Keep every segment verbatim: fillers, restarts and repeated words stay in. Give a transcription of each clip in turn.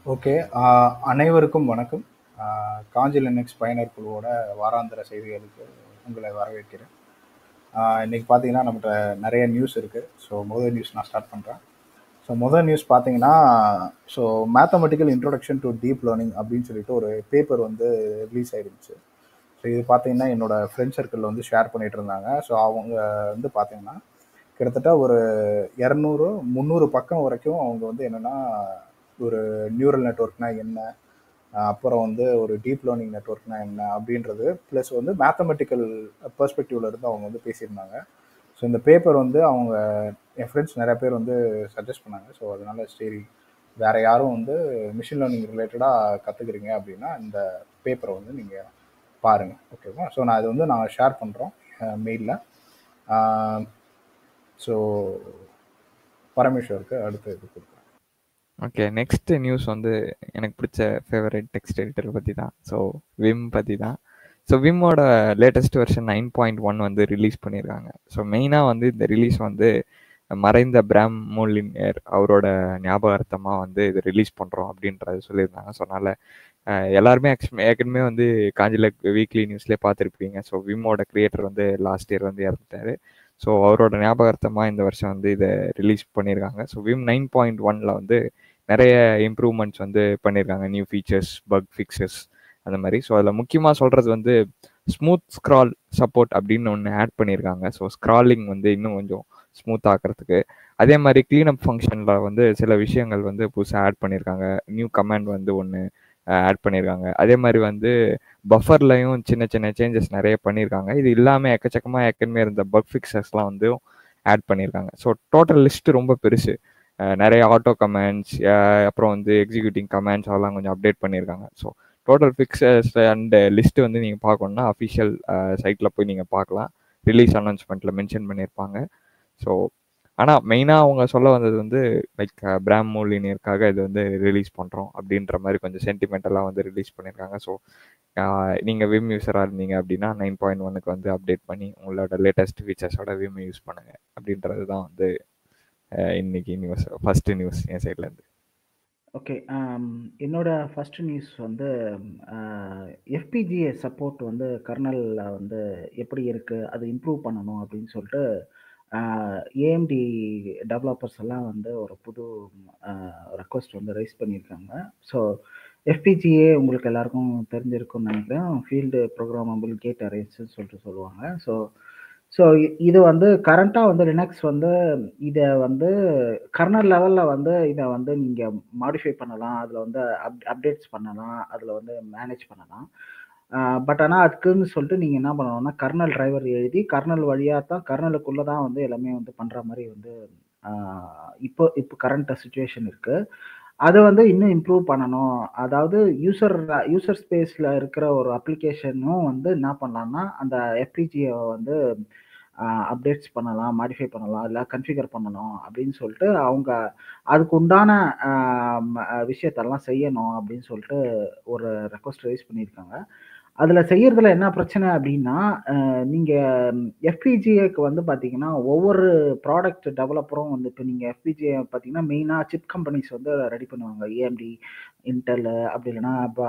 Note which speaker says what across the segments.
Speaker 1: Okay. ஆ அனைவருக்கும் வணக்கம். ஆ காஞ்சி Linux பயனர் குழுவோட வாராந்திர செய்திகளுக்கு உங்களை வரவேற்கிறேன். ஆ இன்னைக்கு பார்த்தீங்கன்னா, நம்மட்ட நெறைய நியூஸ் இருக்கு. ஸோ முதல் நியூஸ் நான் ஸ்டார்ட் பண்றேன். ஸோ முதல் நியூஸ் பார்த்தீங்கன்னா, so mathematical introduction to deep learning அப்படின்னு சொல்லிட்டு ஒரு பேப்பர் வந்து ரிலீஸ் ஆயிருந்துச்சு. ஸோ இது பார்த்தீங்கன்னா, என்னோட ஃப்ரெண்ட் சர்க்கிள்ல வந்து ஷேர் பண்ணிட்டு இருந்தாங்க. ஸோ அவங்க வந்து பார்த்தீங்கன்னா, கிட்டத்தட்ட ஒரு இருநூறு, முந்நூறு பக்கம் வரைக்கும் அவங்க வந்து என்னன்னா, ஒரு நியூரல் நெட்வொர்க்னா என்ன? அஹ் அப்புறம் வந்து ஒரு டீப் லேர்னிங் நெட்வொர்க்னா என்ன அப்படின்றது ப்ளஸ் வந்து மேத்தமெட்டிக்கல் பெர்ஸ்பெக்டிவ்ல இருந்து அவங்க வந்து பேசியிருந்தாங்க. ஸோ இந்த பேப்பர் வந்து அவங்க என் ஃப்ரெண்ட்ஸ் நிறைய பேர் வந்து சஜஸ்ட் பண்ணாங்க. ஸோ அதனால சரி, வேற யாரும் வந்து மிஷின் லேர்னிங் ரிலேட்டடாக கற்றுக்குறீங்க அப்படின்னா இந்த பேப்பரை வந்து நீங்கள் பாருங்கள், ஓகேவா? ஸோ நான் இது வந்து நான் ஷேர் பண்ணுறோம் மெயிலில். ஸோ பரமேஸ்வருக்கு அடுத்து இது கொடுக்குறேன்.
Speaker 2: ஓகே. நெக்ஸ்ட் நியூஸ் வந்து எனக்கு பிடிச்ச ஃபேவரட் டெக்ஸ்ட் எடிட்டர் பற்றி தான். ஸோ விம் பற்றி தான். ஸோ விம்மோட latest version nine point one வந்து ரிலீஸ் பண்ணியிருக்காங்க. ஸோ மெயினாக வந்து இந்த ரிலீஸ் வந்து மறைந்த பிராம் மோலினியர் அவரோட ஞாபகார்த்தமாக வந்து இது ரிலீஸ் பண்ணுறோம் அப்படின்றது சொல்லியிருந்தாங்க. ஸோ அதனால் எல்லாருமே ஆக்சுவலி ஏற்கனவே வந்து காஞ்சில வீக்லி நியூஸ்லேயே பார்த்துருப்பீங்க. ஸோ விம்மோட கிரியேட்டர் வந்து லாஸ்ட் இயர் வந்து இறந்துட்டாரு. ஸோ அவரோட ஞாபகார்த்தமாக இந்த வருஷம் வந்து இதை ரிலீஸ் பண்ணியிருக்காங்க. ஸோ விம் நைன் பாயிண்ட் ஒனில் வந்து நிறைய இம்ப்ரூவ்மெண்ட்ஸ் வந்து பண்ணியிருக்காங்க. நியூ ஃபீச்சர்ஸ், பக் ஃபிக்சஸ் அந்த மாதிரி. ஸோ அதில் முக்கியமாக சொல்கிறது வந்து ஸ்மூத் ஸ்க்ரால் சப்போர்ட் அப்படின்னு ஒன்று ஆட் பண்ணியிருக்காங்க. ஸோ ஸ்க்ராலிங் வந்து இன்னும் கொஞ்சம் ஸ்மூத் ஆக்கிறதுக்கு. அதே மாதிரி க்ளீனப் ஃபங்க்ஷனில் வந்து சில விஷயங்கள் வந்து புதுசாக ஆட் பண்ணியிருக்காங்க. நியூ கமாண்ட் வந்து ஒன்று ஆட் பண்ணியிருக்காங்க. அதே மாதிரி வந்து பஃபர்லையும் சின்ன சின்ன சேஞ்சஸ் நிறைய பண்ணியிருக்காங்க. இது இல்லாமல் எக்கச்சக்கமாக ஏற்கனவே இருந்த பக் ஃபிக்சஸ்லாம் வந்து ஆட் பண்ணியிருக்காங்க. ஸோ டோட்டல் லிஸ்ட்டு ரொம்ப பெருசு. நிறைய ஆட்டோ கமெண்ட்ஸ், அப்புறம் வந்து எக்ஸிக்யூட்டிங் கமெண்ட்ஸ் அதெல்லாம் கொஞ்சம் அப்டேட் பண்ணியிருக்காங்க. So total fixes and list வந்து நீங்கள் பார்க்கணுன்னா அஃபிஷியல் சைட்டில் போய் நீங்கள் பார்க்கலாம். ரிலீஸ் அனௌன்ஸ்மெண்ட்டில் மென்ஷன் பண்ணியிருப்பாங்க. ஸோ ஆனால் மெயினாக அவங்க சொல்ல வந்தது வந்து லைக் பிராம் மோலினியருக்காக இது வந்து ரிலீஸ் பண்ணுறோம் அப்படின்ற மாதிரி கொஞ்சம் சென்டிமெண்டலாக வந்து ரிலீஸ் பண்ணியிருக்காங்க. ஸோ நீங்கள் விம் யூஸராக இருந்தீங்க அப்படின்னா நைன் பாயிண்ட் ஒனுக்கு வந்து அப்டேட் பண்ணி உங்களோட லேட்டஸ்ட் ஃபீச்சர்ஸோட விம் யூஸ் பண்ணுங்கள் அப்படின்றது தான் வந்து இன்னைக்கு நியூஸ், ஃபர்ஸ்ட் நியூஸ் என் சைட்லேருந்து.
Speaker 3: ஓகே. என்னோட ஃபர்ஸ்ட் நியூஸ் வந்து எஃபிஜிஏ சப்போர்ட் வந்து கர்னலில் வந்து எப்படி இருக்குது, அது இம்ப்ரூவ் பண்ணணும் அப்படின்னு சொல்லிட்டு ஏஎம்டி டெவலப்பர்ஸ் எல்லாம் வந்து ஒரு புது ரெக்வஸ்ட் வந்து ரைஸ் பண்ணியிருக்காங்க. ஸோ எஃபிஜிஏ உங்களுக்கு எல்லாருக்கும் தெரிஞ்சிருக்கும்னு நினைக்கிறேன். ஃபீல்டு ப்ரோக்ராமபிள் கேட் அரேஸ்ன்னு சொல்லிட்டு சொல்லுவாங்க. ஸோ ஸோ இது வந்து கரண்ட்டாக வந்து லினக்ஸ் வந்து இதை வந்து கர்னல் லெவலில் வந்து இதை வந்து நீங்கள் மாடிஃபை பண்ணலாம், அதில் வந்து அப் அப்டேட்ஸ் பண்ணலாம், அதில் வந்து மேனேஜ் பண்ணலாம். பட் ஆனால் அதுக்குன்னு சொல்லிட்டு நீங்கள் என்ன பண்ணணும்னா கர்னல் டிரைவர் எழுதி கர்னல் வழியாக தான் கர்னலுக்குள்ளே தான் வந்து எல்லாமே வந்து பண்ணுற மாதிரி வந்து இப்போ இப்போ கரண்ட் சுச்சுவேஷன் இருக்குது. அதை வந்து இன்னும் இம்ப்ரூவ் பண்ணணும். அதாவது யூசர் யூசர் ஸ்பேஸில் இருக்கிற ஒரு அப்ளிகேஷனும் வந்து என்ன பண்ணலாம்னா அந்த எஃபிஜியை வந்து அப்டேட்ஸ் பண்ணலாம், மாடிஃபை பண்ணலாம், இல்லை கன்ஃபிகர் பண்ணணும் அப்படின்னு சொல்லிட்டு அவங்க அதுக்கு உண்டான விஷயத்தெல்லாம் செய்யணும் அப்படின்னு சொல்லிட்டு ஒரு ரெக்வஸ்ட் ரைஸ் பண்ணியிருக்காங்க. அதில் செய்யறதுல என்ன பிரச்சனை அப்படின்னா, நீங்கள் எஃபிஜிஏக்கு வந்து பார்த்தீங்கன்னா ஒவ்வொரு ப்ராடக்ட் டெவலப்பரும் வந்து இப்போ நீங்கள் எஃபிஜிஏ பார்த்தீங்கன்னா மெயினாக சிப் கம்பெனிஸ் வந்து ரெடி பண்ணுவாங்க. ஏஎம்டி, இன்டெல், அப்படி இல்லைன்னா இப்போ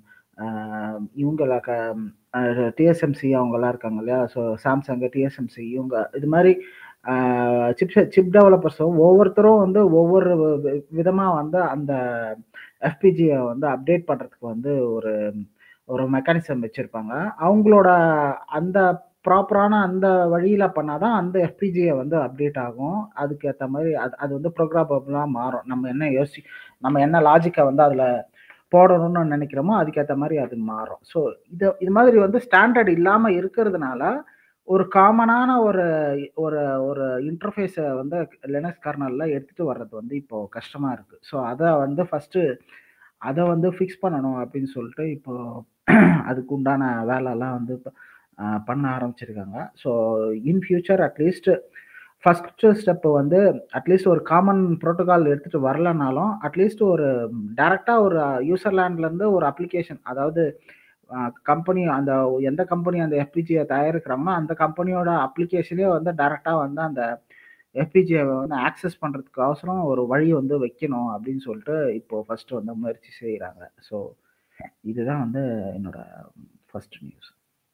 Speaker 3: இவங்கள க டிஎஸ்எம்சி அவங்கெல்லாம் இருக்காங்க இல்லையா? ஸோ சாம்சங், டிஎஸ்எம்சி இவங்க இது மாதிரி சிப் சிப் டெவலப்பர்ஸும் ஒவ்வொருத்தரும் வந்து ஒவ்வொரு விதமாக வந்து அந்த எஃபிஜியை வந்து அப்டேட் பண்ணுறதுக்கு வந்து ஒரு ஒரு மெக்கானிசம் வச்சுருப்பாங்க. அவங்களோட அந்த ப்ராப்பரான அந்த வழியில் பண்ணாதான் அந்த எஃபிஜியை வந்து அப்டேட் ஆகும். அதுக்கு ஏற்ற மாதிரி அது அது வந்து ப்ரோக்ராமபிளாக மாறும். நம்ம என்ன யோசி நம்ம என்ன லாஜிக்கை வந்து அதில் போடணும்னு நினைக்கிறோமோ அதுக்கேற்ற மாதிரி அது மாறும். ஸோ இது இது மாதிரி வந்து ஸ்டாண்டர்ட் இல்லாமல் இருக்கிறதுனால ஒரு காமனான ஒரு ஒரு ஒரு இன்டர்ஃபேஸை வந்து லினக்ஸ் கர்னலில் எடுத்துகிட்டு வர்றது வந்து இப்போ கஷ்டமாக இருக்குது. ஸோ அதை வந்து ஃபஸ்ட்டு அதை வந்து ஃபிக்ஸ் பண்ணணும் அப்படின்னு சொல்லிட்டு இப்போ அதுக்கு உண்டான வேலைலாம் வந்து பண்ண ஆரம்பிச்சிருக்காங்க. So in future at least first step வந்து அட்லீஸ்ட் ஒரு காமன் ப்ரோட்டோகால் எடுத்துகிட்டு வரலனாலும் அட்லீஸ்ட் ஒரு டைரெக்டாக ஒரு யூசர் லேண்ட்லேருந்து ஒரு அப்ளிகேஷன், அதாவது கம்பெனி அந்த எந்த கம்பெனி அந்த எஃபிஜியை தயாரிக்கிறாங்களோ அந்த கம்பெனியோட அப்ளிகேஷனே வந்து டைரெக்டாக வந்து அந்த எஃபிஜிஏவை வந்து ஆக்சஸ் பண்ணுறதுக்கு அவசரம் ஒரு வழி வந்து வைக்கணும் அப்படின்னு சொல்லிட்டு இப்போ ஃபர்ஸ்ட் வந்து முயற்சி செய்கிறாங்க. ஸோ இதுதான் வந்து என்னோட ஃபர்ஸ்ட் நியூஸ்.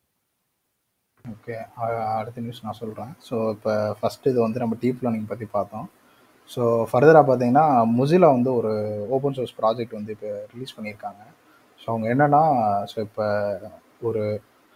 Speaker 1: ஓகே, அடுத்த நியூஸ் நான் சொல்கிறேன். ஸோ இப்போ ஃபஸ்ட்டு இது வந்து நம்ம டீப் லேர்னிங் பற்றி பார்த்தோம். ஸோ ஃபர்தராக பார்த்தீங்கன்னா மொசிலா வந்து ஒரு ஓப்பன் சோர்ஸ் ப்ராஜெக்ட் வந்து இப்போ ரிலீஸ் பண்ணியிருக்காங்க. ஸோ அவங்க என்னென்னா, ஸோ இப்போ ஒரு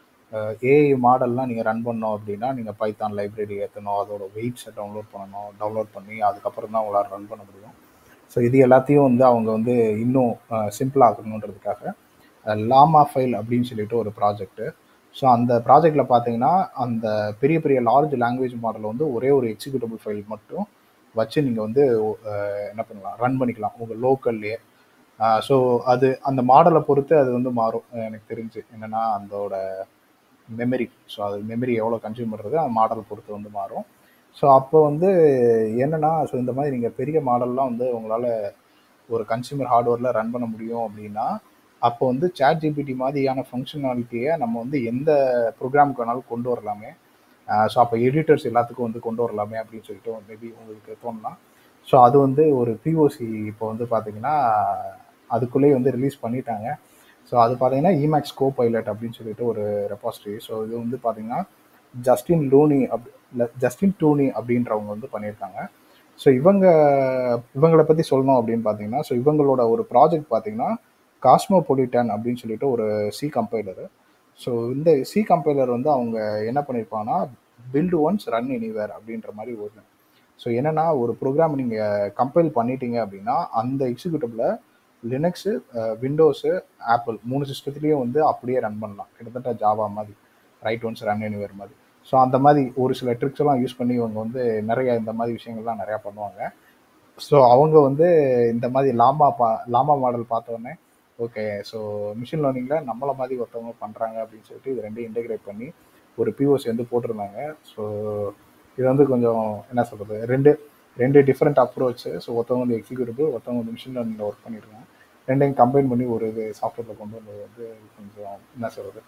Speaker 1: ஏஐ மாடல்லாம் நீங்கள் ரன் பண்ணோம் அப்படின்னா நீங்கள் பைத்தான் லைப்ரரி ஏற்றணும், அதோட வெயிட்ஸை டவுன்லோட் பண்ணணும், டவுன்லோட் பண்ணி அதுக்கப்புறம் தான் உங்களால் ரன் பண்ண முடியும். ஸோ இது எல்லாத்தையும் வந்து அவங்க வந்து இன்னும் சிம்பிளாக ஆக்கணுன்றதுக்காக லாமா ஃபைல் அப்படின்னு சொல்லிட்டு ஒரு ப்ராஜெக்ட்டு. ஸோ அந்த ப்ராஜெக்டில் பார்த்தீங்கன்னா அந்த பெரிய பெரிய லார்ஜ் லாங்குவேஜ் மாடல் வந்து ஒரே ஒரு எக்ஸிக்யூட்டபிள் ஃபைல் மட்டும் வச்சு நீங்கள் வந்து என்ன பண்ணலாம், ரன் பண்ணிக்கலாம் உங்கள் லோக்கல்லையே. ஸோ அது அந்த மாடலை பொறுத்து அது வந்து மாறும் எனக்கு தெரிஞ்சு. என்னென்னா அதோட மெமரி, ஸோ அது மெமரி எவ்வளோ கன்சியூம் பண்ணுறது அந்த மாடலை பொறுத்து வந்து மாறும். ஸோ அப்போ வந்து என்னென்னா, ஸோ இந்த மாதிரி நீங்கள் பெரிய மாடல்லாம் வந்து உங்களால் ஒரு கன்சியூமர் ஹார்ட்வேரில் ரன் பண்ண முடியும் அப்படின்னா அப்போ வந்து சாட் ஜிபிடி மாதிரியான ஃபங்க்ஷனாலிட்டியை நம்ம வந்து எந்த ப்ரோக்ராமுக்கு வேணாலும் கொண்டு வரலாமே. ஸோ அப்போ எடிட்டர்ஸ் எல்லாத்துக்கும் வந்து கொண்டு வரலாமே அப்படின்னு சொல்லிட்டு மேபி உங்களுக்கு தோணலாம். ஸோ அது வந்து ஒரு பிஓசி இப்போ வந்து பார்த்தீங்கன்னா அதுக்குள்ளேயே வந்து ரிலீஸ் பண்ணிட்டாங்க. ஸோ அது பார்த்தீங்கன்னா இமேக்ஸ் கோ பைலட் அப்படின்னு சொல்லிட்டு ஒரு ரெபாசிட்டரி. ஸோ இது வந்து பார்த்தீங்கன்னா ஜஸ்டின் லூனி அப் இல்லை ஜஸ்டின் டூனி அப்படின்றவங்க வந்து பண்ணியிருக்காங்க. ஸோ இவங்க இவங்களை பற்றி சொல்லணும் அப்படின்னு பார்த்தீங்கன்னா, ஸோ இவங்களோட ஒரு ப்ராஜெக்ட் பார்த்தீங்கன்னா காஸ்மோபொலிட்டன் அப்படின்னு சொல்லிட்டு ஒரு சி கம்பைலரு. ஸோ இந்த சி கம்பைலர் வந்து அவங்க என்ன பண்ணியிருப்பாங்கன்னா பில்டு ஒன்ஸ் ரன் எனிவேர் அப்படின்ற மாதிரி ஒரு. ஸோ என்னென்னா ஒரு ப்ரோக்ராம் நீங்கள் கம்பைல் பண்ணிட்டீங்க அப்படின்னா அந்த எக்ஸிக்யூட்டிவில் லினக்ஸு, விண்டோஸு, ஆப்பிள் மூணு சிஸ்டத்துலேயும் வந்து அப்படியே ரன் பண்ணலாம். கிட்டத்தட்ட ஜாவா மாதிரி, ரைட் ஒன்ஸ் ரன் எனிவேர் மாதிரி. ஸோ அந்த மாதிரி ஒரு சில ட்ரிக்ஸ் எல்லாம் யூஸ் பண்ணி இவங்க வந்து நிறைய இந்த மாதிரி விஷயங்கள்லாம் நிறையா பண்ணுவாங்க. ஸோ அவங்க வந்து இந்த மாதிரி லாமா பா லாமா மாடல் பார்த்தோன்னே ஓகே, ஸோ மிஷின் லேர்னிங்கில் நம்மளை மாதிரி ஒருத்தவங்க பண்ணுறாங்க அப்படின்னு சொல்லிட்டு இது ரெண்டையும் இன்டெகிரேட் பண்ணி ஒரு பிஓசி வந்து போட்டிருந்தாங்க. ஸோ இது வந்து கொஞ்சம் என்ன சொல்கிறது, ரெண்டு ரெண்டு டிஃப்ரெண்ட் அப்ரோச்சு. ஸோ ஒருத்தவங்க வந்து எக்ஸிக்யூட்டிவ், ஒருத்தவங்க வந்து மிஷின் லேர்னிங்கில் ஒர்க் பண்ணியிருக்காங்க. ரெண்டையும் கம்பைன் பண்ணி ஒரு இது சாஃப்ட்வேரில் கொண்டு வந்தது வந்து கொஞ்சம் என்ன சொல்கிறது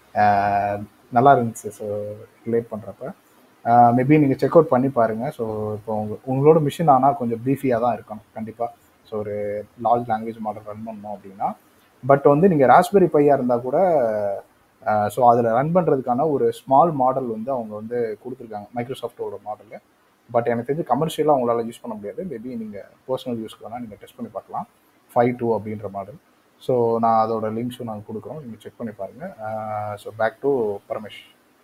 Speaker 1: நல்லா இருந்துச்சு. ஸோ ரிலேட் பண்ணுறப்ப மேபி நீங்கள் செக் அவுட் பண்ணி பாருங்கள். ஸோ இப்போ உங்கள் உங்களோட மிஷின் ஆனால் கொஞ்சம் ப்ரீஃபியாக தான் இருக்கணும் கண்டிப்பாக. ஸோ ஒரு லார்ஜ் லாங்குவேஜ் மாடல் ரன் பண்ணோம் அப்படின்னா. பட் வந்து நீங்கள் ராஸ்பெரி பையாக இருந்தால் கூட ஸோ அதில் ரன் பண்ணுறதுக்கான ஒரு ஸ்மால் மாடல் வந்து அவங்க வந்து கொடுத்துருக்காங்க, மைக்ரோசாஃப்டோட மாடலு. பட் எனக்கு தெரிஞ்சு கமர்ஷியலாக உங்களால் யூஸ் பண்ண முடியாது. மேபி நீங்கள் பர்சனல் யூஸ்க்கு வேணால் நீங்கள் டெஸ்ட் பண்ணி பார்க்கலாம், ஃபைவ் டூ அப்படின்ற மாடல். ஸோ நான் அதோட லிங்க்ஸும் நாங்கள் கொடுக்குறோம், நீங்கள் செக் பண்ணி பாருங்கள். So back to Paramesh.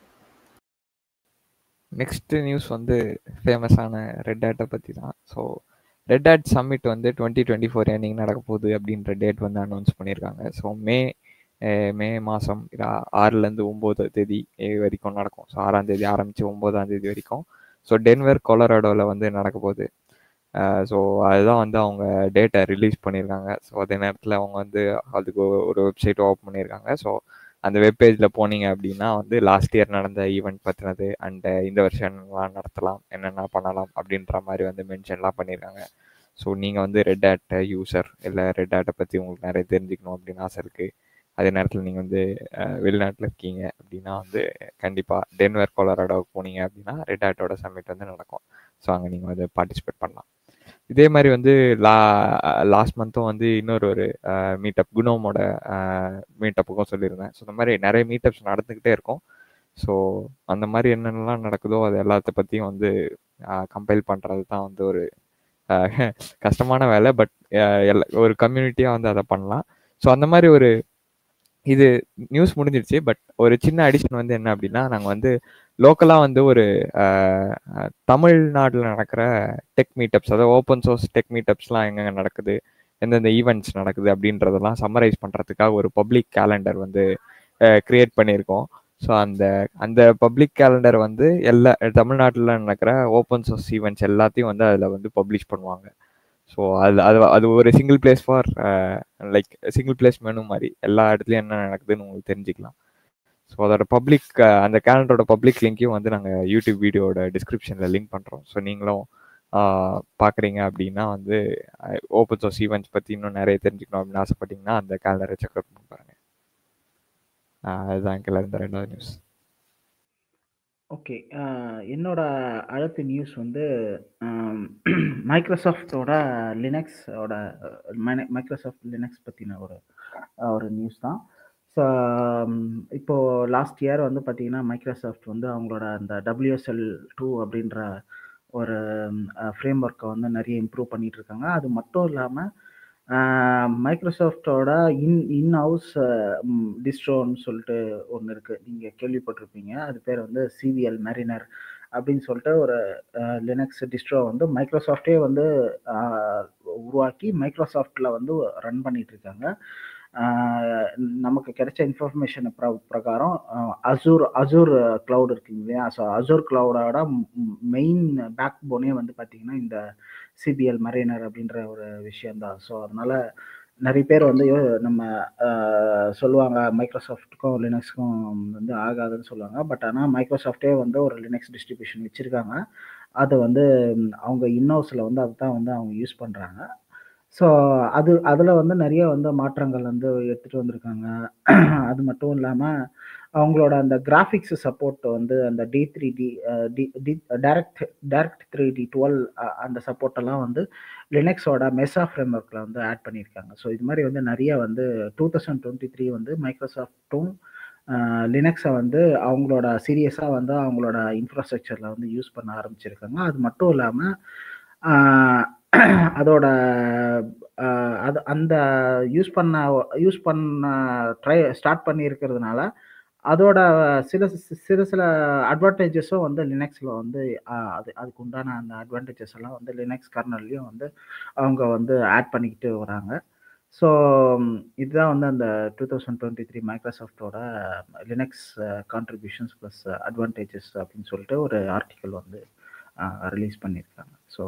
Speaker 2: Next news வந்து ஃபேமஸான ரெட் ஹேட்டை பற்றி தான். ஸோ ரெட் ஹேட் சம்மிட் வந்து டுவெண்ட்டி டுவெண்ட்டி ஃபோர் என்னைக்கு நடக்க போகுது அப்படின்ற டேட் வந்து அனௌன்ஸ் பண்ணியிருக்காங்க. ஸோ மே மே மாதம் ஆறுலேருந்து ஒம்பது தேதி வரைக்கும் நடக்கும். ஸோ ஆறாம் தேதி ஆரம்பித்து ஒம்போதாம் தேதி வரைக்கும். ஸோ டென்வர் கொலராடோவில் வந்து நடக்க போகுது. ஸோ அதுதான் வந்து அவங்க டேட்டை ரிலீஸ் பண்ணியிருக்காங்க. ஸோ அதே நேரத்தில் அவங்க வந்து அதுக்கு ஒரு வெப்சைட் ஓப்பன் பண்ணியிருக்காங்க. ஸோ அந்த வெப்பேஜில் போனீங்க அப்படின்னா வந்து லாஸ்ட் இயர் நடந்த ஈவெண்ட் பற்றினது அண்டு இந்த வருஷம்லாம் நடத்தலாம், என்னென்ன பண்ணலாம் அப்படின்ற மாதிரி வந்து மென்ஷன்லாம் பண்ணியிருக்காங்க. ஸோ நீங்கள் வந்து ரெட் ஹேட் யூசர் இல்லை ரெட் ஹேட்டை பற்றி உங்களுக்கு நிறைய தெரிஞ்சுக்கணும் அப்படின்னு ஆசை இருக்குது, அதே நேரத்தில் நீங்கள் வந்து வெளிநாட்டில் இருக்கீங்க அப்படின்னா வந்து கண்டிப்பாக டென்வர் கொலராடோவுக்கு போனீங்க அப்படின்னா ரெட் ஹேட்டோட சம்மிட் வந்து நடக்கும். ஸோ அங்கே நீங்கள் வந்து பார்ட்டிசிபேட் பண்ணலாம். இதே மாதிரி வந்து லா லாஸ்ட் மந்த்தும் வந்து இன்னொரு ஒரு மீட்டப் குனோமோட மீட்டப்புக்கும் சொல்லியிருந்தேன். ஸோ இந்த மாதிரி நிறைய மீட்டப்ஸ் நடந்துக்கிட்டே இருக்கும். ஸோ அந்த மாதிரி என்னென்னலாம் நடக்குதோ அது எல்லாத்த பற்றியும் வந்து கம்பைல் பண்ணுறது தான் வந்து ஒரு கஷ்டமான வேலை. பட் எல்லா ஒரு கம்யூனிட்டியாக வந்து அதை பண்ணலாம். ஸோ அந்த மாதிரி ஒரு இது நியூஸ் முடிஞ்சிடுச்சு. பட் ஒரு சின்ன அடிஷன் வந்து என்ன அப்படின்னா, நாங்கள் வந்து லோக்கலாக வந்து ஒரு தமிழ்நாட்டில் நடக்கிற டெக் மீட்டப்ஸ், அதாவது ஓப்பன் சோர்ஸ் டெக் மீட்டப்ஸ்லாம் எங்கெங்கே நடக்குது, எந்தெந்த ஈவெண்ட்ஸ் நடக்குது அப்படின்றதெல்லாம் சம்மரைஸ் பண்ணுறதுக்காக ஒரு பப்ளிக் கேலண்டர் வந்து க்ரியேட் பண்ணியிருக்கோம். ஸோ அந்த அந்த பப்ளிக் கேலண்டர் வந்து எல்லா தமிழ்நாட்டில் நடக்கிற ஓப்பன் சோர்ஸ் ஈவெண்ட்ஸ் எல்லாத்தையும் வந்து அதில் வந்து பப்ளிஷ் பண்ணுவாங்க. ஸோ அது அது அது ஒரு single place for like single place menu மாதிரி எல்லா இடத்துலையும் என்ன நடக்குதுன்னு உங்களுக்கு தெரிஞ்சுக்கலாம். ஸோ அதோட பப்ளிக் அந்த கேலண்டரோட பப்ளிக் லிங்க்கையும் வந்து நாங்கள் யூடியூப் வீடியோட டிஸ்கிரிப்ஷனில் லிங்க் பண்ணுறோம். ஸோ நீங்களும் பார்க்குறீங்க அப்படின்னா வந்து ஓப்பன் சோர்ஸ் ஈவெண்ட்ஸ் பற்றி இன்னும் நிறைய தெரிஞ்சுக்கணும் அப்படின்னு ஆசைப்பட்டீங்கன்னா அந்த கேலண்டரை செக் அவுட் பண்ணி பாருங்கள். அதுதான் கீழே இருந்த ரெண்டாவது news.
Speaker 3: Okay, thank you. Next news வந்து பார்த்தீங்கன்னா, ஸோ லாஸ்ட் வீக் வந்து யூடியூப் வந்து ஒரு ஓகே. அ என்னோட அடுத்த நியூஸ் வந்து அம் மைக்ரோசாஃப்ட்டோட லினக்ஸோட மைன மைக்ரோசாஃப்ட் லினக்ஸ் பத்தின ஒரு அ ஒரு நியூஸ் தான். ஸோ இப்போ லாஸ்ட் இயர் வந்து பார்த்தீங்கன்னா, மைக்ரோசாஃப்ட் வந்து அவங்களோட அந்த டபிள்யூஎஸ்எல் டூ அப்படின்ற ஒரு அ ஃப்ரேம் ஒர்க்க வந்து நெறைய இம்ப்ரூவ் பண்ணிட்டு இருக்காங்க. அது மட்டும் இல்லாம அ மைக்ரோசாஃப்ட்டோட இன் இன் ஹவுஸ் ம் டிஸ்ட்ரோன்னு சொல்லிட்டு ஒண்ணு இருக்கு. நீங்க கேள்விப்பட்டிருப்பீங்க. அது பேர் வந்து சிவிஎல் மெரினர் அப்படின்னு சொல்லிட்டு ஒரு அ லினக்ஸ் டிஸ்ட்ரோ வந்து மைக்ரோசாஃப்ட்டே வந்து அ உருவாக்கி மைக்ரோசாஃப்ட்ல வந்து ரன் பண்ணிட்டு இருக்காங்க. ஆ நமக்கு கிடைச்ச இன்ஃபர்மேஷன் பிர பிரகாரம் அ அசூர் அசூர் கிளவுட் இருக்குங்க இல்லையா? ஸோ அசூர் கிளவுடோட மெயின் பேக் போனே வந்து பார்த்தீங்கன்னா, இந்த சிபிஎல் மெரினர் அப்படின்ற ஒரு விஷயம் தான். ஸோ அதனால நெறைய பேர் வந்து யோ நம்ம அ சொல்லுவாங்க மைக்ரோசாஃப்ட்டுக்கும், லினக்ஸ்க்கும் வந்து ஆகாதுன்னு சொல்லுவாங்க. பட் ஆனா மைக்ரோசாஃப்ட்டே வந்து ஒரு லினக்ஸ் டிஸ்ட்ரிபியூஷன் வச்சிருக்காங்க. அது வந்து ம், அவங்க இன்ஹவுஸ்ல வந்து அதுதான் வந்து அவங்க யூஸ் பண்றாங்க. ஸோ அது அதில வந்து நெறைய வந்து மாற்றங்கள் வந்து எடுத்துட்டு வந்திருக்காங்க. அது மட்டும் இல்லாம, அவங்களோட அந்த கிராபிக்ஸ் சப்போர்ட் வந்து அந்த D three D uh D D direct direct three D twelve அ அந்த சப்போர்ட் எல்லாம் வந்து லினக்ஸோட மெசா ஃப்ரேம்வொர்க்ல வந்து ஆட் பண்ணியிருக்காங்க. ஸோ இது மாரி வந்து நெறைய வந்து டுவெண்ட்டி டுவெண்ட்டி த்ரீ வந்து மைக்ரோசாஃப்ட்டும் அ லினக்ஸ வந்து அவங்களோட சீரியஸா வந்து அவங்களோட இன்ஃப்ராஸ்ட்ரக்சர்ல வந்து யூஸ் பண்ண ஆரம்பிச்சிருக்காங்க. அது மட்டும் இல்லாம, ஆ அதோட அ அது அந்த யூஸ் பண்ண யூஸ் பண்ண ட்ரை ஸ்டார்ட் பண்ணியிருக்கிறதுனால, அதோட சில சி சில சில அட்வான்டேஜஸும் வந்து லினக்ஸ்ல வந்து அ அது அதுக்கு உண்டான அந்த அட்வான்டேஜஸ் எல்லாம் வந்து லினக்ஸ் கர்னல்லயும் வந்து அவங்க வந்து ஆட் பண்ணிக்கிட்டு வராங்க. ஸோ இதுதான் வந்து அந்த டுவெண்ட்டி டுவெண்ட்டி த்ரீ மைக்ரோசாஃப்ட்டோட லினக்ஸ் கான்ட்ரிபியூஷன்ஸ் பிளஸ் அட்வான்டேஜஸ் அப்படின்னு சொல்லிட்டு ஒரு ஆர்டிக்கல் வந்து அ ரிலீஸ் பண்ணியிருக்காங்க. ஸோ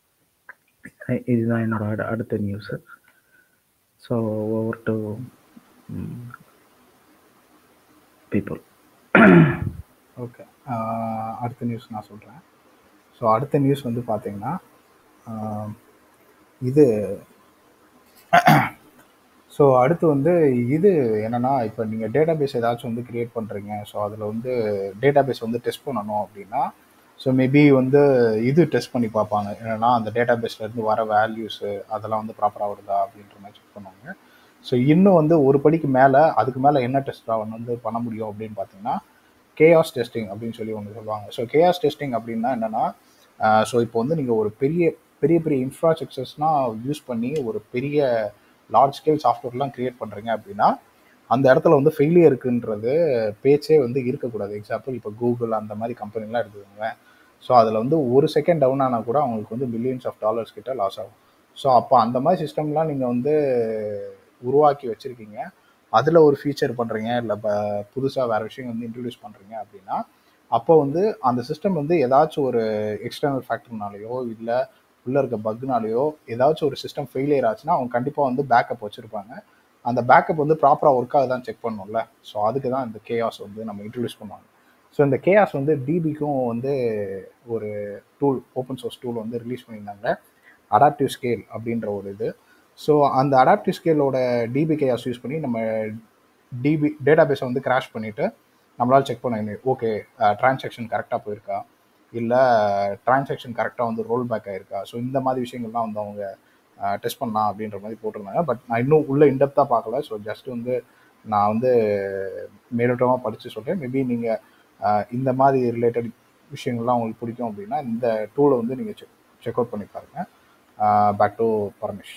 Speaker 3: இதுதான் என்னோட அடு அடுத்த news. So over to um people.
Speaker 1: Okay. அடுத்த நியூஸ் நான் சொல்கிறேன். ஸோ அடுத்த நியூஸ் வந்து பார்த்தீங்கன்னா, ஆஹ், இது ஸோ அடுத்து வந்து இது என்னன்னா, இப்போ நீங்கள் டேட்டாபேஸ் ஏதாச்சும் வந்து கிரியேட் பண்ணுறீங்க. ஸோ அதில் வந்து டேட்டாபேஸ் வந்து டெஸ்ட் பண்ணணும் அப்படின்னா, ஸோ மேபி வந்து இது டெஸ்ட் பண்ணி பார்ப்பாங்க. என்னன்னா அந்த டேட்டாபேஸ்லேருந்து வர வேல்யூஸு அதெல்லாம் வந்து ப்ராப்பராக வருதா அப்படின்ற மாதிரி செக் பண்ணுவாங்க. ஸோ இன்னும் வந்து ஒரு படிக்கு மேலே அதுக்கு மேலே என்ன டெஸ்ட் வந்து பண்ண முடியும் அப்படின்னு பார்த்தீங்கன்னா, கேஆஸ் டெஸ்டிங் அப்படின்னு சொல்லி ஒன்று சொல்லுவாங்க. ஸோ கேஆஸ் டெஸ்டிங் அப்படின்னா என்னென்னா, ஸோ இப்போ வந்து நீங்கள் ஒரு பெரிய பெரிய பெரிய இன்ஃப்ராஸ்ட்ரக்சர்ஸ்னால் யூஸ் பண்ணி ஒரு பெரிய லார்ஜ் ஸ்கேல் சாஃப்ட்வேர்லாம் கிரியேட் பண்ணுறீங்க அப்படின்னா, அந்த இடத்துல வந்து ஃபெயிலியர் இருக்குன்றது பேச்சே வந்து இருக்கக்கூடாது. எக்ஸாம்பிள் இப்போ கூகுள் அந்த மாதிரி கம்பெனிலாம் எடுத்துக்கோங்க. ஸோ அதில் வந்து ஒரு செகண்ட் டவுன் ஆனால் கூட அவங்களுக்கு வந்து மில்லியன்ஸ் ஆஃப் டாலர்ஸ் கிட்ட லாஸ் ஆகும். ஸோ அப்போ அந்த மாதிரி சிஸ்டம்லாம் நீங்கள் வந்து உருவாக்கி வச்சுருக்கீங்க, அதில் ஒரு ஃபீச்சர் பண்ணுறீங்க, இல்லை இப்போ புதுசாக வேறு விஷயம் வந்து இன்ட்ரடியூஸ் பண்ணுறீங்க அப்படின்னா, அப்போ வந்து அந்த சிஸ்டம் வந்து ஏதாச்சும் ஒரு எக்ஸ்டர்னல் ஃபேக்டர்னாலேயோ இல்லை உள்ளே இருக்க பக்னாலேயோ ஏதாச்சும் ஒரு சிஸ்டம் ஃபெயிலியர் ஆச்சுன்னா அவங்க கண்டிப்பாக வந்து பேக்கப் வச்சுருப்பாங்க. அந்த பேக்கப் வந்து ப்ராப்பராக ஒர்க் ஆகுதான்னு செக் பண்ணணும்ல. ஸோ அதுக்கு தான் இந்த கேஆஸ் வந்து நம்ம இன்ட்ரடியூஸ் பண்ணுவாங்க. ஸோ இந்த கேஆஸ் வந்து டிபிக்கும் வந்து ஒரு டூல், ஓப்பன் சோர்ஸ் டூல் வந்து ரிலீஸ் பண்ணியிருந்தாங்க, அடாப்டிவ் ஸ்கேல் அப்படின்ற ஒரு இது. ஸோ அந்த அடாப்டிவ் ஸ்கேலோட டிபி கேஆஸ் யூஸ் பண்ணி நம்ம டிபி டேட்டாபேஸை வந்து கிராஷ் பண்ணிவிட்டு நம்மளால் செக் பண்ண, ஓகே டிரான்சாக்ஷன் கரெக்டாக போயிருக்கா, இல்லை டிரான்சாக்ஷன் கரெக்டாக வந்து ரோல் பேக் ஆகிருக்கா. ஸோ இந்த மாதிரி விஷயங்கள்லாம் வந்து அவங்க டெஸ்ட் பண்ணலாம் அப்படின்ற மாதிரி போட்டிருந்தாங்க. பட் நான் இன்னும் உள்ள இன்டெப்த்தாக பார்க்கல. ஸோ ஜஸ்ட் வந்து நான் வந்து மேலோட்டமாக படித்து சொல்கிறேன். மேபி நீங்கள் இந்த மாதிரி ரிலேட்டட் விஷயங்கள்லாம் உங்களுக்கு பிடிக்கும் அப்படின்னா இந்த டூலை வந்து நீங்கள் செக் செக் அவுட் பண்ணி பாருங்கள். Back to Paramesh.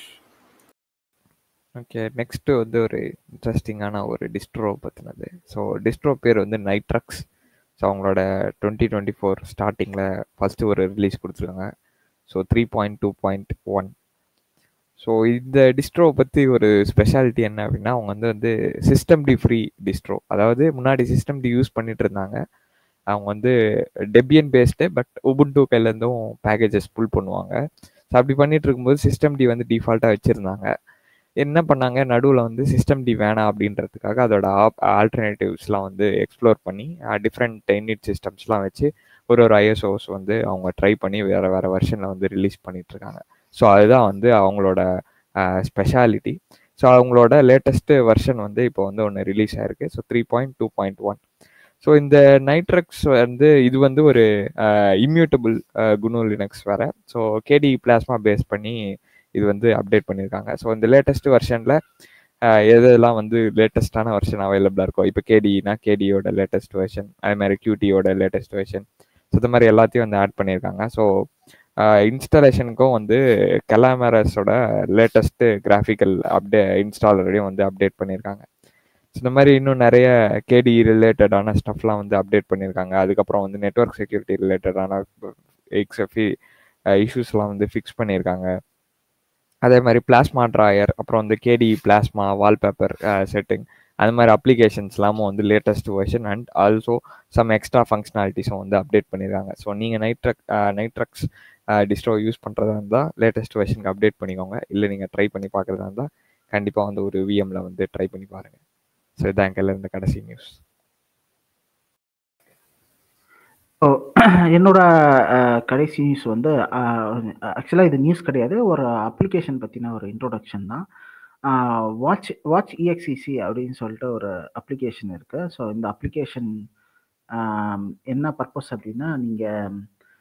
Speaker 2: Okay, next வந்து ஒரு இன்ட்ரெஸ்டிங்கான ஒரு டிஸ்ட்ரோ பற்றினது. ஸோ டிஸ்ட்ரோ பேர் வந்து நைட்ரக்ஸ். ஸோ அவங்களோட டுவெண்ட்டி டுவெண்ட்டி ஃபோர் ஸ்டார்டிங்கில் ஃபஸ்ட்டு ஒரு ரிலீஸ் கொடுத்துருக்காங்க. So three point two point one. So இந்த டிஸ்ட்ரோ பற்றி ஒரு ஸ்பெஷாலிட்டி என்ன அப்படின்னா, அவங்க வந்து வந்து சிஸ்டம் டி ஃப்ரீ டிஸ்ட்ரோ. அதாவது முன்னாடி சிஸ்டம் டி யூஸ் பண்ணிட்டு இருந்தாங்க. அவங்க வந்து டெபியன் பேஸ்டு, பட் உபுண்டு கையிலேருந்தும் பேக்கேஜஸ் புல் பண்ணுவாங்க. ஸோ அப்படி பண்ணிட்டு இருக்கும்போது சிஸ்டம் டி வந்து டிஃபால்ட்டாக வச்சுருந்தாங்க. என்ன பண்ணாங்க, நடுவில் வந்து சிஸ்டம் டி வேணாம் அப்படின்றதுக்காக அதோட ஆப் ஆல்டர்னேட்டிவ்ஸ்லாம் வந்து எக்ஸ்ப்ளோர் பண்ணி டிஃப்ரெண்ட் இன்டிட் சிஸ்டம்ஸ்லாம் வச்சு ஒரு ஒரு ஐஎஸ்ஓஸ் வந்து அவங்க ட்ரை பண்ணி வேறு வேறு வெர்ஷனில் வந்து ரிலீஸ் பண்ணிகிட்ருக்காங்க. ஸோ அதுதான் வந்து அவங்களோட ஸ்பெஷாலிட்டி. ஸோ அவங்களோட லேட்டஸ்ட்டு வெர்ஷன் வந்து இப்போ வந்து ஒன்று ரிலீஸ் ஆகிருக்கு. So three point two point one. So இந்த நைட்ரக்ஸ் வந்து இது வந்து ஒரு இம்யூட்டபிள் குனோ லினக்ஸ் வேற. ஸோ கேடி பிளாஸ்மா பேஸ் பண்ணி இது வந்து அப்டேட் பண்ணியிருக்காங்க. ஸோ இந்த லேட்டஸ்ட் வெர்ஷனில் எதெல்லாம் வந்து லேட்டஸ்டான வெர்ஷன் அவைலபிளாக இருக்கும், இப்போ கேடினா கேடியோட லேட்டஸ்ட் வெர்ஷன், அதே மாதிரி கியூடியோட லேட்டஸ்ட் வெர்ஷன், ஸோ இந்த மாதிரி எல்லாத்தையும் வந்து ஆட் பண்ணியிருக்காங்க. ஸோ இன்ஸ்டாலேஷனுக்கும் வந்து கெலாமரஸோட லேட்டஸ்ட்டு கிராஃபிக்கல் அப்டே இன்ஸ்டாலரையும் வந்து அப்டேட் பண்ணியிருக்காங்க. ஸோ இந்த மாதிரி இன்னும் நிறைய கேடி ரிலேட்டடான ஸ்டஃப்லாம் வந்து அப்டேட் பண்ணியிருக்காங்க. அதுக்கப்புறம் வந்து நெட்வொர்க் செக்யூரிட்டி ரிலேட்டடான எக்ஸ்எஃபி இஷ்யூஸ்லாம் வந்து ஃபிக்ஸ் பண்ணியிருக்காங்க. அதே மாதிரி பிளாஸ்மா ட்ராயர், அப்புறம் வந்து கேடி பிளாஸ்மா வால்பேப்பர் செட்டிங், அது மாதிரி அப்ளிகேஷன்ஸ்லாமும் வந்து latest version and also some extra ஃபங்க்ஷனாலிட்டிஸும் வந்து அப்டேட் பண்ணியிருக்காங்க. ஸோ நீங்கள் நைட்ரக் நைட்ரக்ஸ் டிஸ்ட்ரோ யூஸ் பண்ணுறதா இருந்தால் லேட்டஸ்ட் வெர்ஷனுக்கு அப்டேட் பண்ணிக்கோங்க. இல்லை நீங்கள் ட்ரை பண்ணி பார்க்குறதா இருந்தால் கண்டிப்பாக வந்து ஒரு விஎம்ல வந்து ட்ரை பண்ணி பாருங்கள். ஸோ இதான் எங்கள்ல இருந்த கடைசி நியூஸ்.
Speaker 3: ஓ என்னோட கடைசி நியூஸ் வந்து ஆக்சுவலாக இது நியூஸ் கிடையாது, ஒரு அப்ளிகேஷன் பற்றின ஒரு இன்ட்ரோடக்ஷன் தான். வாட்ச் வாட்ச் இஎக்ஸிசி அப்படின்னு சொல்லிட்டு ஒரு அப்ளிகேஷன் இருக்குது. ஸோ இந்த அப்ளிகேஷன் என்ன பர்பஸ் அப்படின்னா, நீங்கள்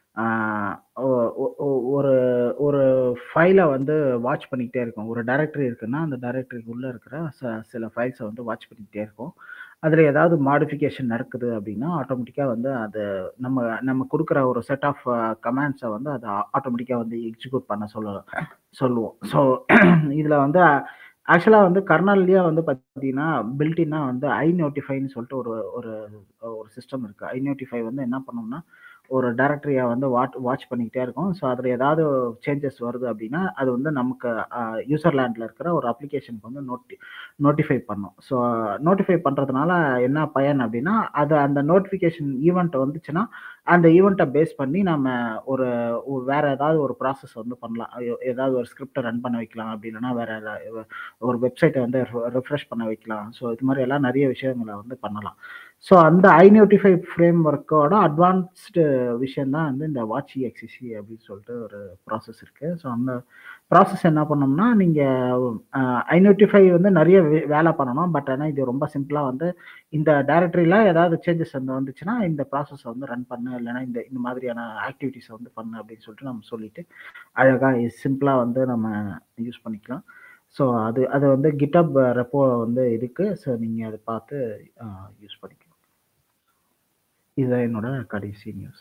Speaker 3: ஒரு ஒரு ஃபைலை வந்து வாட்ச் பண்ணிக்கிட்டே இருக்கும். ஒரு டைரக்டரி இருக்குன்னா அந்த டைரக்டரிக்குள்ளே இருக்கிற ச சில ஃபைல்ஸை வந்து வாட்ச் பண்ணிக்கிட்டே இருக்கும். அதில் ஏதாவது மாடிஃபிகேஷன் நடக்குது அப்படின்னா ஆட்டோமேட்டிக்காக வந்து அது நம்ம நம்ம கொடுக்குற ஒரு செட் ஆஃப் கமாண்ட்ஸை வந்து அதை ஆட்டோமேட்டிக்காக வந்து எக்ஸிக்யூட் பண்ண சொல்ல சொல்லுவோம். ஸோ இதில் வந்து ஆக்சுவலாக வந்து கர்னல்லையே வந்து பார்த்தீங்கன்னா பில்டின்னா வந்து ஐ நோட்டிஃபைன்னு சொல்லிட்டு ஒரு ஒரு ஒரு சிஸ்டம் இருக்குது. ஐ நோட்டிஃபை வந்து என்ன பண்ணோம்னா ஒரு டைரக்டரியை வந்து வாட்ச் வாட்ச் பண்ணிக்கிட்டே இருக்கும். ஸோ அதில் ஏதாவது சேஞ்சஸ் வருது அப்படின்னா அது வந்து நமக்கு யூசர் லேண்டில் இருக்கிற ஒரு அப்ளிகேஷனுக்கு வந்து நோட்டி நோட்டிஃபை பண்ணும். ஸோ நோட்டிஃபை பண்ணுறதுனால என்ன பயன் அப்படின்னா, அது அந்த நோட்டிஃபிகேஷன் ஈவெண்ட் வந்துச்சுன்னா அந்த ஈவெண்ட்டை பேஸ் பண்ணி நம்ம ஒரு வேற ஏதாவது ஒரு ப்ராசஸ் வந்து பண்ணலாம். ஏதாவது ஒரு ஸ்கிரிப்டை ரன் பண்ண வைக்கலாம், அப்படி இல்லைன்னா வேற ஏதாவது ஒரு வெப்சைட்டை வந்து ரெஃப்ரெஷ் பண்ண வைக்கலாம். ஸோ இது மாதிரி எல்லாம் நிறைய விஷயங்களை வந்து பண்ணலாம். ஸோ அந்த ஐ நோட்டிஃபை ஃப்ரேம் ஒர்க்கோட அட்வான்ஸ்டு விஷயம் தான் வந்து இந்த வாட்ச் இஎக்ஸிசி அப்படின்னு சொல்லிட்டு ஒரு ப்ராசஸ் இருக்குது. ஸோ அந்த ப்ராசஸ் என்ன பண்ணோம்னா, நீங்கள் ஐ நோட்டிஃபை வந்து நிறைய வேலை பண்ணணும். பட் ஆனால் இது ரொம்ப சிம்பிளாக வந்து இந்த டைரக்டரியில் ஏதாவது சேஞ்சஸ் வந்து வந்துச்சுன்னா இந்த ப்ராசஸை வந்து ரன் பண்ணு, இல்லைன்னா இந்த இந்த மாதிரியான ஆக்டிவிட்டிஸை வந்து பண்ணு அப்படின்னு சொல்லிட்டு நம்ம சொல்லிட்டு அழகாக சிம்பிளாக வந்து நம்ம யூஸ் பண்ணிக்கலாம். ஸோ அது அது வந்து கிட்டப் ரெப்போ வந்து இருக்குது. ஸோ நீங்கள் அதை பார்த்து யூஸ் பண்ணிக்கலாம். இதுதான் என்னோட கடைசி நியூஸ்.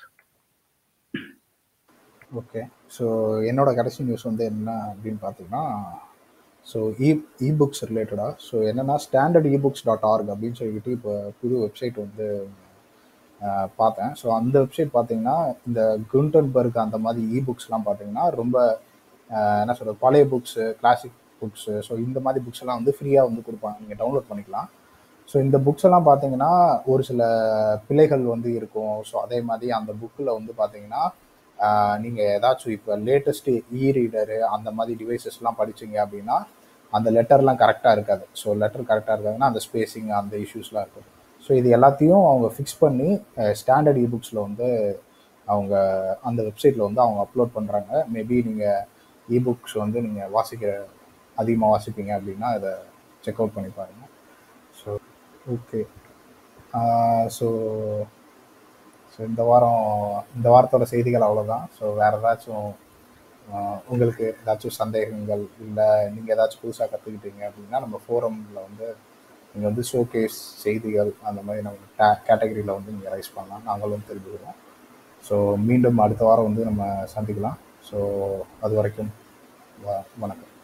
Speaker 1: ஓகே, ஸோ என்னோட கடைசி நியூஸ் வந்து என்ன அப்படின்னு பார்த்தீங்கன்னா, ஸோ இ இ புக்ஸ் ரிலேட்டடாக. ஸோ என்னென்னா ஸ்டாண்டர்ட் இபுக்ஸ் டாட் ஆர்க் அப்படின்னு சொல்லிட்டு இப்போ புது வெப்சைட் வந்து பார்த்தேன். ஸோ அந்த வெப்சைட் பார்த்தீங்கன்னா இந்த குண்டன்பர்க் அந்த மாதிரி இ புக்ஸ்லாம் பார்த்தீங்கன்னா ரொம்ப என்ன சொல்கிறது, பழைய புக்ஸு, கிளாசிக் புக்ஸு, ஸோ இந்த மாதிரி புக்ஸ் எல்லாம் வந்து ஃப்ரீயாக வந்து கொடுப்பாங்க, நீங்கள் டவுன்லோட் பண்ணிக்கலாம். ஸோ இந்த புக்ஸ் எல்லாம் பார்த்தீங்கன்னா ஒரு சில பிழைகள் வந்து இருக்கும். ஸோ அதே மாதிரி அந்த புக்கில் வந்து பார்த்தீங்கன்னா நீங்கள் ஏதாச்சும் இப்போ லேட்டஸ்ட்டு இ ரீடரு அந்த மாதிரி டிவைசஸ்லாம் படிச்சிங்க அப்படின்னா அந்த லெட்டர்லாம் கரெக்டாக இருக்காது. ஸோ லெட்டர் கரெக்டாக இருக்காதுன்னா அந்த ஸ்பேஸிங் அந்த இஷ்யூஸ்லாம் இருக்கும். ஸோ இது எல்லாத்தையும் அவங்க ஃபிக்ஸ் பண்ணி ஸ்டாண்டர்ட் இ புக்ஸில் வந்து அவங்க அந்த வெப்சைட்டில் வந்து அவங்க அப்லோட் பண்ணுறாங்க. மேபி நீங்கள் இ புக்ஸ் வந்து நீங்கள் வாசிக்கிற அதிகமாக வாசிப்பீங்க அப்படின்னா அதை செக் அவுட் பண்ணி பாருங்கள். ஸோ ஓகே, ஸோ ஸோ இந்த வாரம் இந்த வாரத்தோட செய்திகள் அவ்வளோதான். ஸோ வேறு ஏதாச்சும் உங்களுக்கு ஏதாச்சும் சந்தேகங்கள் இல்லை நீங்கள் ஏதாச்சும் புதுசாக கற்றுக்கிட்டீங்க அப்படின்னா நம்ம ஃபோரமில் வந்து நீங்கள் வந்து ஷோகேஸ் செய்திகள் அந்த மாதிரி நம்ம டே கேட்டகரியில் வந்து நீங்கள் ரைஸ் பண்ணலாம், நாங்களும் தெரிஞ்சுக்கிறோம். ஸோ மீண்டும் அடுத்த வாரம் வந்து நம்ம சந்திக்கலாம். ஸோ அது வரைக்கும் வணக்கம்.